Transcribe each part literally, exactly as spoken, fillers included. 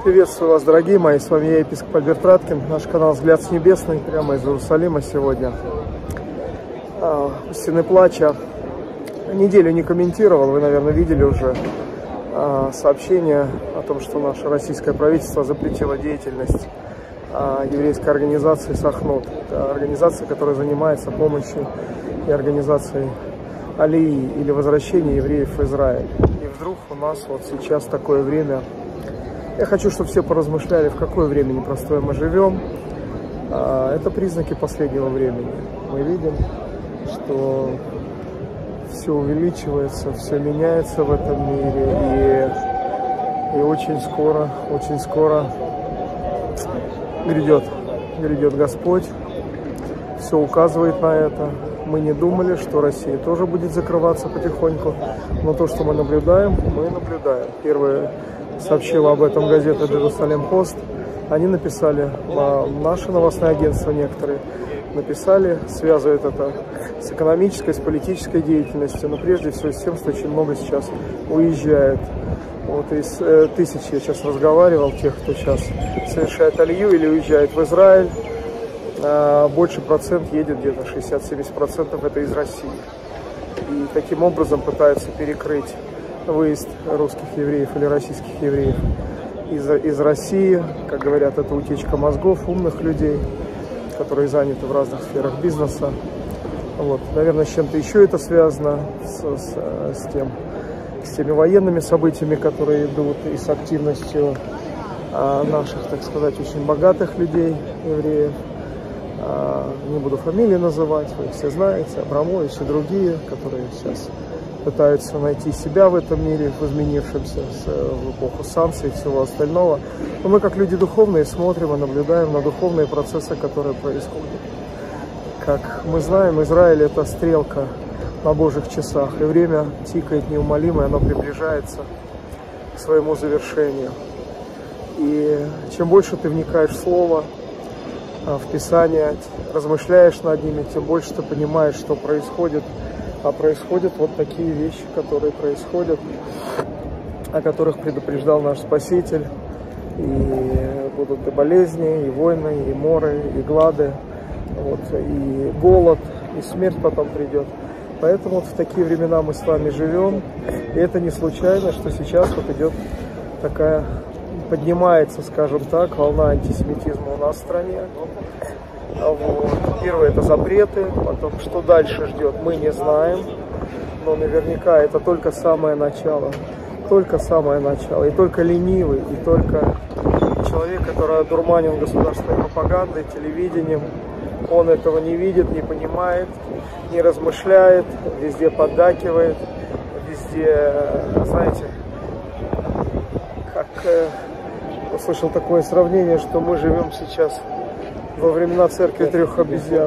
Приветствую вас, дорогие мои, с вами я, епископ Альберт Раткин, наш канал «Взгляд с небесный», прямо из Иерусалима сегодня. У стены плача. Неделю не комментировал, вы, наверное, видели уже сообщение о том, что наше российское правительство запретило деятельность еврейской организации «Сахнут». Это организация, которая занимается помощью и организацией алии или возвращения евреев в Израиль. И вдруг у нас вот сейчас такое время. Я хочу, чтобы все поразмышляли, в какое время непростое мы живем. Это признаки последнего времени. Мы видим, что все увеличивается, все меняется в этом мире. И, и очень скоро, очень скоро грядет, грядет Господь. Все указывает на это. Мы не думали, что Россия тоже будет закрываться потихоньку. Но то, что мы наблюдаем, мы наблюдаем. Первое сообщила об этом газета «Jerusalem Post». Они написали, наши новостные агентства некоторые написали, связывают это с экономической, с политической деятельностью, но прежде всего с тем, что очень много сейчас уезжает. Вот из э, тысяч я сейчас разговаривал, тех, кто сейчас совершает алию или уезжает в Израиль, э, больше процент едет, где-то шестьдесят-семьдесят процентов это из России. И таким образом пытаются перекрыть выезд русских евреев или российских евреев из, из России. Как говорят, это утечка мозгов умных людей, которые заняты в разных сферах бизнеса. Вот. Наверное, с чем-то еще это связано, с, с, с, тем, с теми военными событиями, которые идут, и с активностью а, наших, так сказать, очень богатых людей, евреев. А, не буду фамилии называть, вы их все знаете, Абрамович и другие, которые сейчас пытаются найти себя в этом мире, в изменившемся в эпоху санкций и всего остального. Но мы, как люди духовные, смотрим и наблюдаем на духовные процессы, которые происходят. Как мы знаем, Израиль – это стрелка на Божьих часах, и время тикает неумолимо, и оно приближается к своему завершению. И чем больше ты вникаешь в Слово, в Писание, размышляешь над ними, тем больше ты понимаешь, что происходит. А происходят вот такие вещи, которые происходят, о которых предупреждал наш Спаситель. И будут и болезни, и войны, и моры, и глады, вот, и голод, и смерть потом придет. Поэтому вот в такие времена мы с вами живем. И это не случайно, что сейчас вот идет такая, поднимается, скажем так, волна антисемитизма у нас в стране. Вот. Первое — это запреты, потом что дальше ждет, мы не знаем, но наверняка это только самое начало, только самое начало, и только ленивый, и только человек, который одурманен государственной пропагандой, телевидением, он этого не видит, не понимает, не размышляет, везде поддакивает, везде, знаете, как э, услышал такое сравнение, что мы живем сейчас во времена церкви трех обезьян.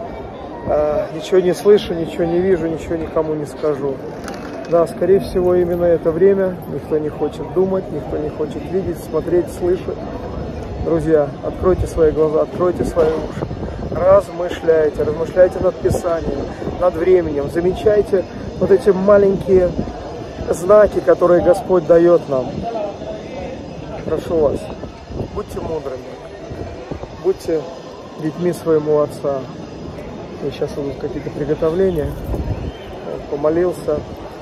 А, ничего не слышу, ничего не вижу, ничего никому не скажу. Да, скорее всего, именно это время. Никто не хочет думать, никто не хочет видеть, смотреть, слышать. Друзья, откройте свои глаза, откройте свои уши. Размышляйте, размышляйте над Писанием, над временем. Замечайте вот эти маленькие знаки, которые Господь дает нам. Прошу вас, будьте мудрыми. Будьте детьми своему Отца. И сейчас идут какие-то приготовления. Помолился,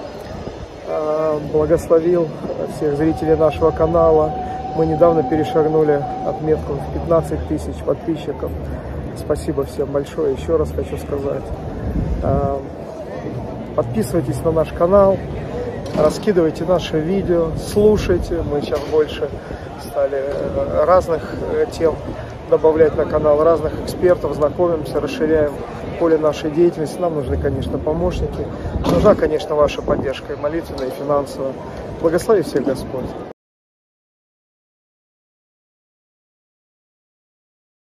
благословил всех зрителей нашего канала. Мы недавно перешагнули отметку в пятнадцать тысяч подписчиков. Спасибо всем большое. Еще раз хочу сказать. Подписывайтесь на наш канал, раскидывайте наши видео, слушайте. Мы сейчас больше стали разных тем добавлять на канал, разных экспертов, знакомимся, расширяем поле нашей деятельности. Нам нужны, конечно, помощники. Нужна, конечно, ваша поддержка и молитвенная, и финансовая. Благослови всех Господь.